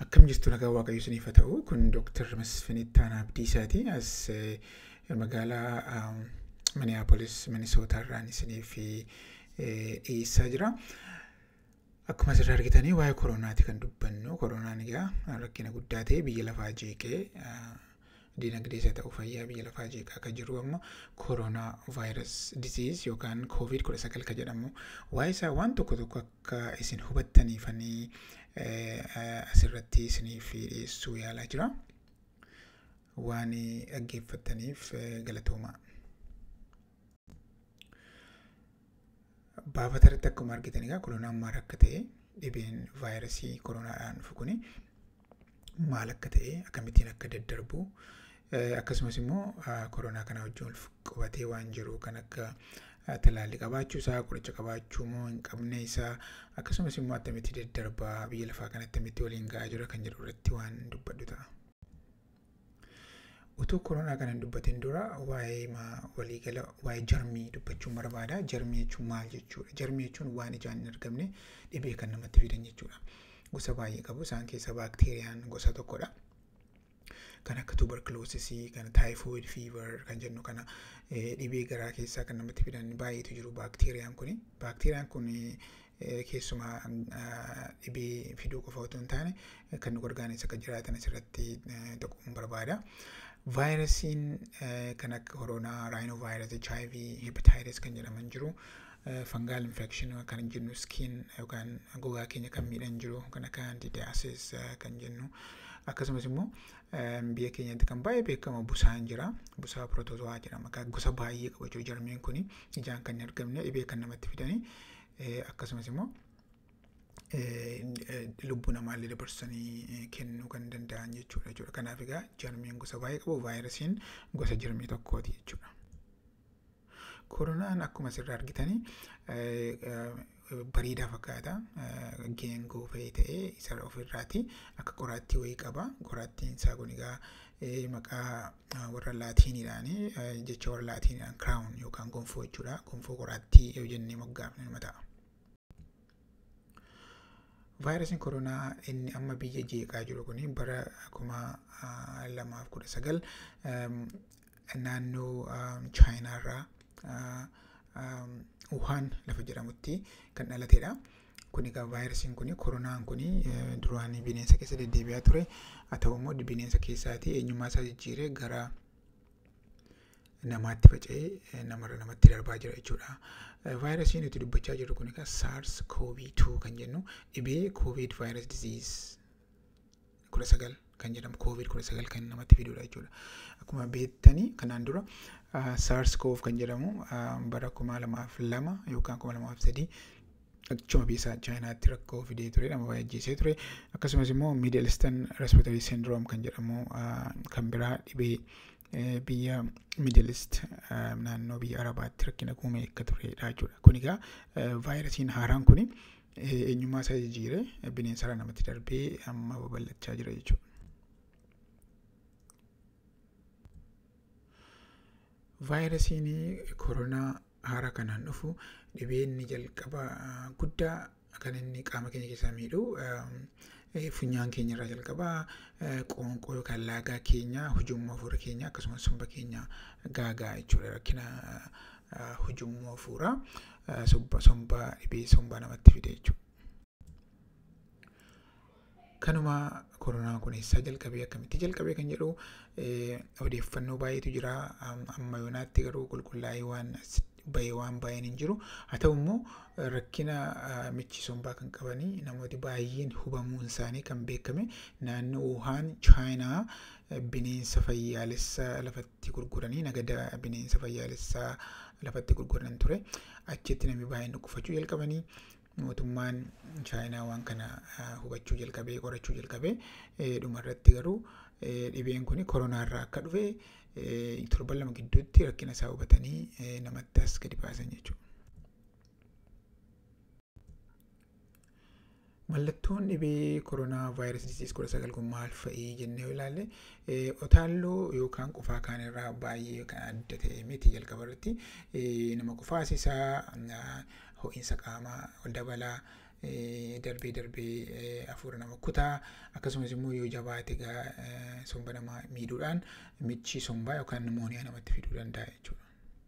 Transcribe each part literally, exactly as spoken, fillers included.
Akkam jirtu nagaa waaqayyo isiniif haa ta'u. Kun Dooktar Masfin Ittaanaa Abdiisaati. As magaalaa Minneapolis, Minnesota irraan isiniif dhiyeessaa jira. Akkuma asirraa argitanii waa'ee koronaati kan dubbannu. Koronaan egaa rakkina guddaa ta'e biyya lafaa jeeqee dinagdee isaa ta'uu fayyaa biyya lafaa jeeqaa akka jiru amma koronaa vaayirus diziiz yookaan koovid kudha sagal kan jedhamu. Waa'ee isaa waan tokko tokko akka isin hubattaniifanii asirratti isiniif dhiyeessuu yaalaa jira. Waan dhaggeeffattaniif galatoomaa. Baafatarratti akkuma argitan egaa koronaan maal akka ta'e dhibeen vaayirasii koronaadhaan dhufu kuni maal akka ta'e akkamittiin akka daddarbu akkasumas immoo koronaa kana wajjin wal qabatee waan jiru kan akka talaallii qabaachuu isaa, qoricha qabaachuu moo hin qabne isaa akkasumas immoo akkamitti daddarbaa biyya lafaa kanatti akkamitti waliin ga'aa jira kan jedhu irratti waan dubbadhu ta'a. Utuu koronaa kana hin dubbatin dura waa'ee waliigala waa'ee jarmii dubbachuun barbaada. Jarmii jechuun maal jechuudha? Jarmii jechuun waan ijaan hin argamne dhibee kan namatti fidan jechuudha. Gosa baay'ee qabu. Isaan keessaa baakteeriyaan gosa tokkodha. Kan akka tuberkuloosisii, kan taayifoid fiivar kan jennu kana dhibee garaa keessaa kan namatti fidan baay'eetu jiru baakteeriyaan kuni. Baakteeriyaan kun keessumaa dhibee fiduu qofa otoo hin taane kan nu gargaanis akka jiraatan asirratti tuquun barbaada. Vaayirasiin kan akka koronaa, raayinovaayirasii, H I V, hepatitis kan jedhaman jiru. Fungal infection kan jennu skin yookaan gogaa keenya kan miidhan jiru kan akka candidiasis kan jennu. Akkasumas immoo biyya keenyatti kan baay'ee beekamu busaan jira. Busaa protozoaa jedhama. Gosa baay'ee qabu jechuudha jarmeen kuni ijaan kan hin argamne dhibee kan namatti fidanii. Akkasumas immoo lubbuu namaallee dabarsanii kennuu kan danda'an jechuudha. Kanaaf egaa jarmeen gosa baay'ee qabu, vaayirasiin gosa jarmii tokkooti jechuudha. Koronaan akkuma asirraa argitanii bareedaa fakkaata. Geengoo fa'ee ta'ee isa ofirraati akka qoraattii wayii qaba. Qoraattiin isaa kun egaa maqaa warra laatiiniidhaani jecha warra laatiiniidhaan crown yookaan gonfoo jechuudha. Gonfoo qoraattii yoo jennee moggaafne nama ta'a. Vaayirasiin koronaa inni amma biyya jeeqaa jiru kuni bara kuma lamaaf kudha sagal naannoo chaayinaarraa Wuhan lafa jedhamutti kan dhalatedha. Kun egaa vaayirasiin kuni koronaan kuni duraan bineensa keessa deddeebi'aa ture. Haa ta'u immoo bineensa keessaati eenyummaa isaa jijjiiree gara namaatti faca'ee namarra namatti darbaa jira jechuudha. Vaayirasiin nuti dubbachaa jirru kun egaa SARS CoV two kan jennu dhibee COVID virus disease kudha sagal kan jedhamu COVID kudha sagal kan namatti fidudha jechuudha. Akkuma beektanii kanaan dura SARS CoV kan jedhamu bara kuma lamaaf lama yookaan kuma lamaaf sadii achuma biyya chaayinaatti rakkoo fidee ture, nama baay'ee ajjeesee ture. Akkasumas immoo Middle Eastern Respiratory Syndrome kan jedhamu kan biraa dhibee biyya Middle East naannoo biyya Arabaatti rakkina uume akka turedha jechuudha. Kun egaa vaayirasiin haaraan kuni eenyummaa isaa jijjiiree bineensarraa namatti darbee amma babal'achaa jira jechuudha. Vaayirasiin koronaa haaraa kanaan dhufu dhibeen jalqaba guddaa kan inni qaama keenya keessaa miidhu funyaan keenya irraa jalqabaa qoonqoo yookaan laagaa keenya, hujummoo hafuura keenya akkasumas somba keenya gaagaa jechuudha. Rakkina hujummoo hafuuraa somba dhibee sombaa namatti fide jechuudha. Kanuma koronaan kun eessaa jalqabee akkamitti jalqabee kan jedhu odeeffannoo baay'eetu jira. Amma yoonaatti garuu qulqullaa'ee waan bahee waan baay'een hin jiru. Haa ta'u immoo rakkina michi sombaa kan qabanii namooti baay'een hubamuun isaanii kan beekame naannoo Wuhan chaayinaa bineensa fayyaalessaa lafatti gurguranii nagada bineensa fayyaalessaa lafatti gurguran ture. Achitti namni baay'een dhukkufachuu jalqabanii mootummaan chaayinaa waan kana hubachuu jalqabee qorachuu jalqabee dhumarratti garuu dhibeen kun koronaarraa akka dhufe torban lama gidduutti rakkina isaa hubatanii namatti as gadi baasan jechuudha. Mallattoon dhibee koronaa vaayirasii diziis kudha sagal kun maal fa'ii jennee yoo ilaalle otaalloo yookaan qufaa kaanirraa baay'ee kan adda ta'e miti jalqaba irratti nama qufaasisaa ho'iinsa qaamaa ol dabalaa darbee darbee hafuura nama kutaa akkasumas immoo yoo jabaate egaa somba namaa miidhuudhaan michi sombaa yookaan nimooniyaa namatti fiduu danda'a jechuudha.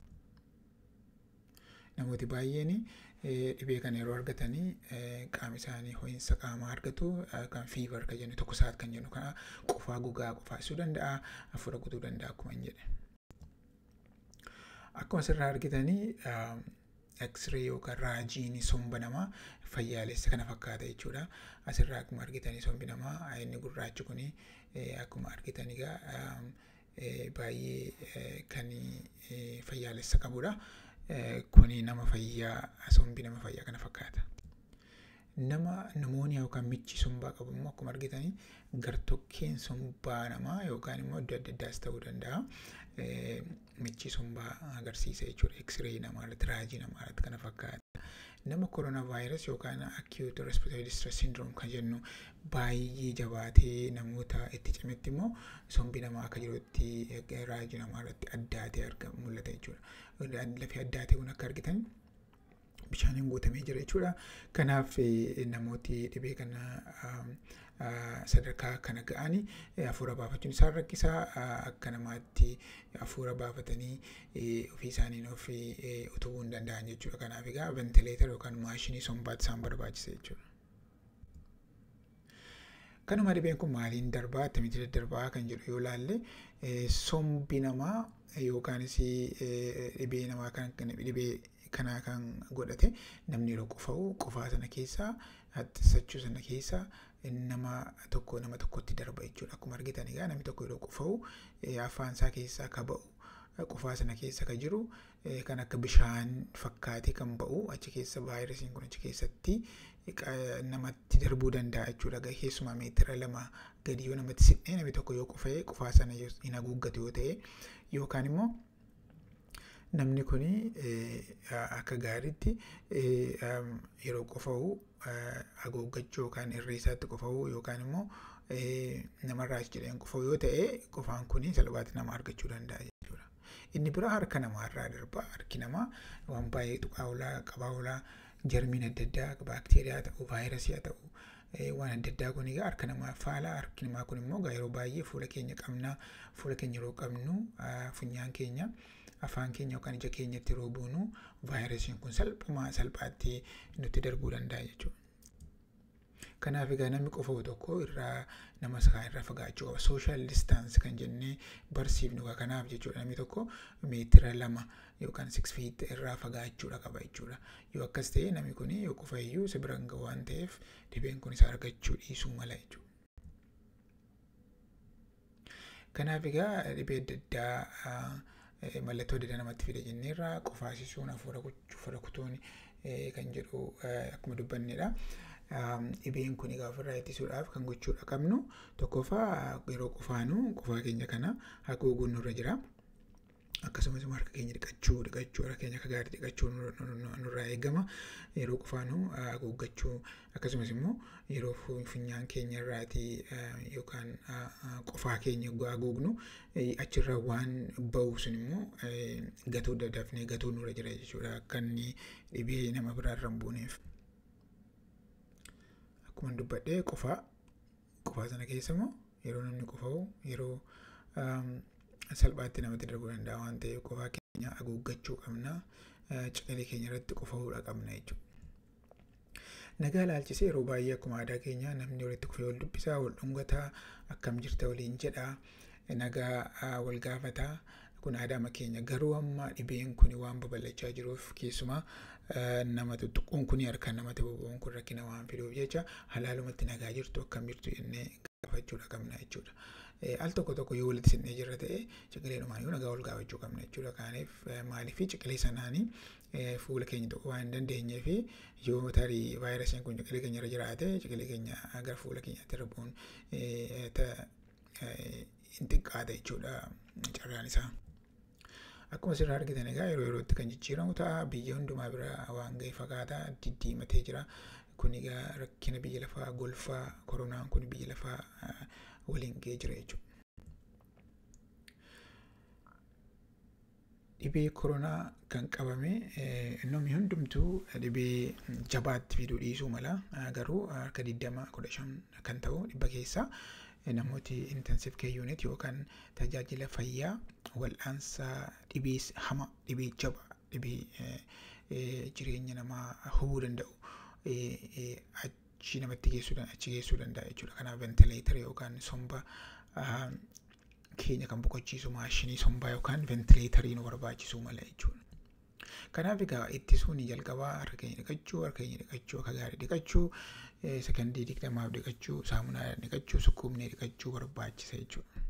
Namooti baay'een dhibee kana yeroo argatanii qaama isaanii ho'iinsa qaamaa argatu kan fiivar kan jennu tokko saat kan jennu kana qofaa gogaa qofaasuu danda'a hafuura kutuu danda'a akkuma hin jedhe. Akkuma asirraa argitanii X-ray yookaan raajiin somba namaa fayyaalessa kana fakkaata jechuudha. Asirraa akkuma argitanii sombi namaa inni gurraachi kuni akkuma argitan egaa baay'ee kan fayyaalessa qabudha. Kuni nama fayyaa sombi nama fayyaa kana fakkaata. Nama nimooniyaa yookaan michi sombaa qabu immoo akkuma argitanii gartokkeen sombaa namaa yookaan immoo iddoo adda addaas ta'uu danda'a. Michi sombaa agarsiisa jechuudha. X-ray namaarratti raajii namaarratti kana fakkaata. Nama coronavirus yookaan acute respiratory distress syndrome kan jennu baay'ee jabaatee namoota itti cimetti immoo sombi namaa akka jirutti raajii namaarratti addaatee argamu mul'ata jechuudha. Lafee addaatee kun akka argitan bishaaniin guutamee jira jechuudha. Kanaaf namooti dhibee kana sadarkaa kana ga'anii hafuura baafachuun isaan rakkisaa akka namaatti hafuura baafatanii ofii isaaniin ofii utubuu hin danda'an jechuudha. Kanaaf egaa ventileetar yookaan maashinii sombaatti isaan barbaachisa jechuudha. Kanuma dhibeen kun maaliin darbaa akkamitti daddarbaa kan jedhu yoo ilaalle sombi namaa yookaanis dhibee namaa kan dhibee kanaa kan godhate namni yeroo qofa'u qofaa sana keessaa hattisachuu sana keessaa nama tokko nama tokkotti darba jechuudha. Akkuma argitan egaa namni tokko yeroo qofa'u afaan isaa keessaa ka ba'u qofaa sana keessa ka jiru kan akka bishaan fakkaate kan ba'u achi keessa vaayirasiin kun achi keessatti namatti darbuu danda'a jechuudha. Keessumaa meetira lama gadi yoo namatti siqnee namni tokko yoo qofa'e qofaa sana hin haguuggatu yoo ta'e yookaan immoo namni kuni akka gaariitti yeroo qofa'u haguuggachuu yookaan irreessaatti qofa'u yookaan immoo namarraas jedheen qofa'u yoo ta'e qofaan kuni salphaatti nama argachuu danda'a jechuudha. Inni biraa harka namaarraa darba. Harki namaa waan baay'ee tuqaa oolaa qabaa oolaa jarmiin adda addaa baakteeriyaa ta'uu vaayirasii haa ta'uu waan adda addaa kun egaa harka namaa faala. Harki namaa kun immoo yeroo baay'ee fuula keenya qabna. Fuula keenya yeroo qabnu funyaan keenya afaan keenya yookaan ija keenyatti yeroo buunu vaayirasiin kun salphuma salphaatti nutti darbuu danda'a jechuudha. Kanaaf egaa namni qofa'u tokko irraa nama isaa irraa fagaachuu qaba. Social distance kan jennee barsiifnu kanaaf jechuudha. Namni tokko meetira lama yookaan six feet irraa fagaachuudha qaba jechuudha. Yoo akkas ta'e namni kun yoo qofaayyuu si bira hin gahu waan ta'eef dhibeen kun isa argachuu dhiisuu mala jechuudha. Kanaaf egaa dhibee adda addaa mallattoo adda addaa namatti fida jenneerra qofaasisuun hafuura kutuun kan jedhu akkuma dubbannedha. Dhibeen kun egaa ofirraa ittisuudhaaf kan gochuudha qabnu tokkoffaa yeroo qofaanu qofaa keenya kana haguuguun nurra jira. Akkasumas harka keenya dhiqachuu dhiqachuu harka keenya akka gaarii dhiqachuu nurraa eegama. Yeroo qofaanu haguuggachuu akkasumas immoo yeroo funyaan keenya irraatii yookaan qofaa keenya haguugnu achirra waan ba'u sun immoo gatuu daddaafnee gatuu nurra jira jechuudha. Akka inni dhibee nama biraarra hin buuneef. Akkuma dubbadhee qofaa qofaa sana keessa immoo yeroo namni qofa'u yeroo salphaatti namatti darbuu danda'a waan ta'eef qofaa keenya haguuggachuu qabna. Ciqilee keenya irratti qofa'uudha qabna jechuudha. Nagaa ilaalchisee yeroo baay'ee akkuma aadaa keenya namni walitti kufee wal dubbisaa wal dhungataa akkam jirta waliin jedha nagaa wal gaafataa. Kun aadaa keenya garuu amma dhibeen kun waan babal'achaa jiruuf keessumaa nama tuttuquun kun harkaan namatti boba'uun kun rakkina waan fiduuf jecha halaalumatti nagaa jirtu akkam jirtu jennee gaafachuudha qabna jechuudha. Al tokko tokko yoo walitti sinnee jirra ta'e ciqileedhumaan yoo nagaa wal gaafachuu qabna jechuudha. Kanaaf maaliif ciqilee sanaanii fuula keenya tokko waan hin dandeenyeef yoo tarii vaayirasiin kun ciqilee keenya irra jiraate ciqilee keenya gara fuula keenyaatti darbuun hin xiqqaata jechuudha carraan isaa. Akkuma asirraa argitan egaa yeroo yerootti kan jijjiiramu ta'a. Biyya hundumaa bira waan ga'e fakkaataa diddiimatee jira. Kun egaa rakkina biyya lafaa golfaa koronaan kun biyya lafaa waliin ga'ee jira jechuudha. dhibee koronaa kan qabame namni hundumtuu dhibee jabaatti fiduu dhiisuu mala garuu harka digdama kudha shan kan ta'u dhibba keessaa namooti intensive care unit yookaan tajaajila fayyaa wal'aansa dhibee hama dhibee jabaa dhibee jireenya namaa hubuu danda'u achi namatti geessuu achi geessuu danda'a jechuudha. Kanaaf ventileetara yookaan somba keenya kan boqochiisu maashinii sombaa yookaan ventileetarii nu barbaachisuu mala jechuudha. Kanaaf egaa ittisuun jalqabaa harka keenya dhiqachuu, harka keenya dhiqachuu, akka gaarii dhiqachuu, sekondii digdamaaf dhiqachuu, saamunaa dhiqachuu, sukkuumnee dhiqachuu barbaachisa jechuudha.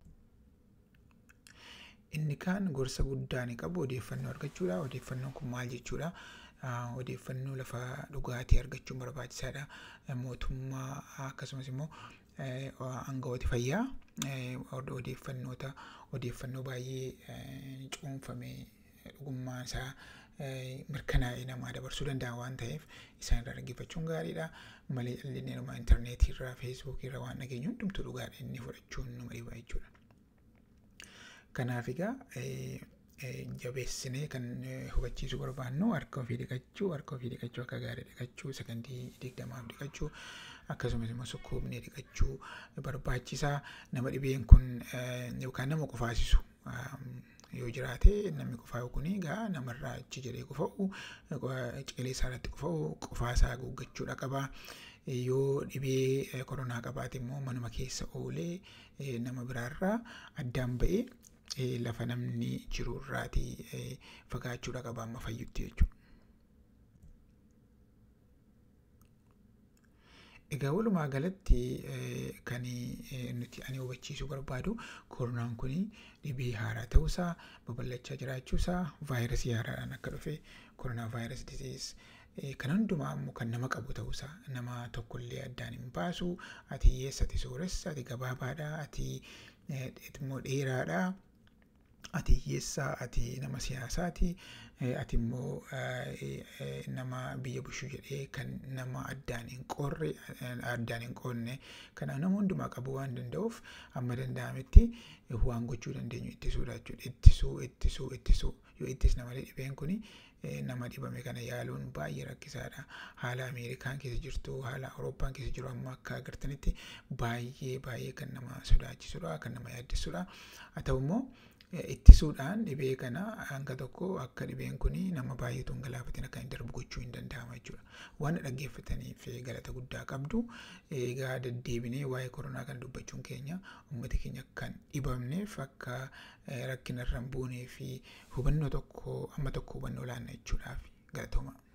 Inni kaan gorsa guddaa ni qabu odeeffannoo argachuudha. Odeeffannoon kun maal jechuudha? Odeeffannoo lafa dhugaatii argachuun barbaachisaadha. Mootummaa akkasumas immoo aangawooti fayyaa odeeffannoota odeeffannoo baay'ee cuunfamee dhugummaan isaa mirkanaa'ee namaa dabarsuu danda'a waan ta'eef isaan irraa dhaggeeffachuun gaariidha. Malee dhalli namaa intarneetii irraa feesbuukii irraa waan dhageenyu hundumtuu dhugaadha inni fudhachuun nama dhiba jechuudha. Kanaaf egaa jabeessinee kan hubachiisuu barbaannu harka ofii dhiqachuu, harka ofii dhiqachuu akka gaarii dhiqachuu, sekondii digdamaaf dhiqachuu akkasumas immoo sukkuumnee dhiqachuu barbaachisaa. Nama dhibeen kun yookaan nama qufaasisu yoo jiraate namni qufaa'u kun egaa namarraa achi jedhee qufa'u ciqilee isaa irratti qufa'u qufaasaa guuggachuudha qaba. Yoo dhibee koronaa qabaate immoo manuma keessa oolee nama biraarraa addaan ba'ee lafa namni jiru irraatii fagaachuudha qaba amma fayyutti jechuudha. Egaa walumaa galatti kan nuti ani hubachiisuu barbaadu koronaan kun dhibee haaraa ta'uusaa, babal'achaa jiraachuusaa, vaayirasii haaraadhaan akka dhufe koronaa vaayirasii disease kan hundumaa immoo kan nama qabu ta'uusaa nama tokkollee addaan hin baasu. Ati hiyyeessa, ati sooressa, ati gabaabaadha, ati immoo dheeraadha. Ati hiyyeessa, ati nama siyaasaati, ati immoo nama biyya bushuu jedhee kan nama addaan hin qorre addaan hin qoonne kana nama hundumaa qabu waan danda'uuf amma danda'ametti waan gochuu dandeenyu ittisuudha jechuudha. Ittisuu ittisuu ittisuu yoo ittisna malee dhibeen kun nama dhibame kana yaaluun baay'ee rakkisaadha. Haala Ameerikaan keessa jirtu, haala Awurooppaan keessa jiru amma akka agartanitti baay'ee baay'ee kan nama sodaachisuudha, kan nama yaaddessuudha. Haa ta'u immoo ittisuudhaan dhibee kana hanga tokko akka dhibeen kun nama baay'eetu hin galaafatin akka hin darbu gochuu hin danda'ama jechuudha. Waan dhaggeeffataniif galata guddaa qabdu. Egaa deddeebinee waa'ee koronaa kana dubbachuun keenya uummata keenya kan dhibamneef akka rakkina irra hin buunee fi hubannoo tokko amma tokko hubannoo laanna jechuudhaaf galatooma.